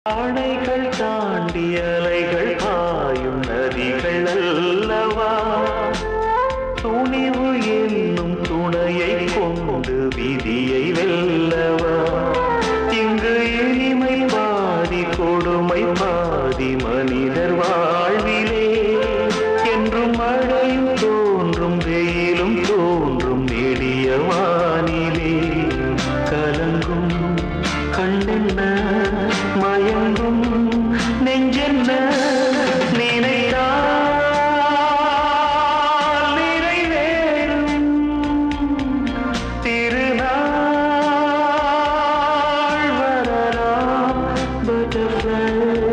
ஆணைகள் தாண்டி அலைகள் பாயும் நதிகள் அல்லவா, துணிவு என்னும் துணையை கொண்டு விதியை வெல்லவா. இங்கு இனிமை பாதி கொடுமை பாதி மனிதர் வாழ்விலே, என்றும் மழையும் தோன்றும் வெயிலும் தோன்றும் நெடிய வானிலே. கலங்கும் கண்ணென்ன மயங்கும் நெஞ்சென்ன, நினைத்தால் நிறைவேறும் திருநாள் வரலாம். பட்டர்ஃப்ளை